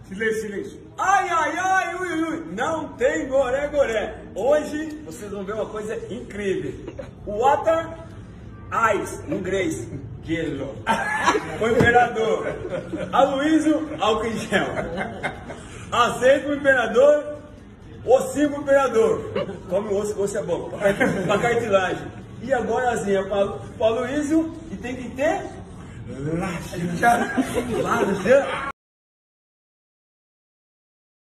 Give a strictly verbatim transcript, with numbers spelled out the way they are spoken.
Silêncio, silêncio. Ai, ai, ai, ui, ui. Não tem goré, goré. Hoje vocês vão ver uma coisa incrível. Water Ice, em inglês. Gelo. O imperador. Aloysio, álcool em gel. Azeite pro imperador. Ossinho pro imperador. Come o osso, que o osso é bom. Pra cartilagem. E agora assim, é pra, pra Aloysio, e tem que ter... Laxa. Laxa.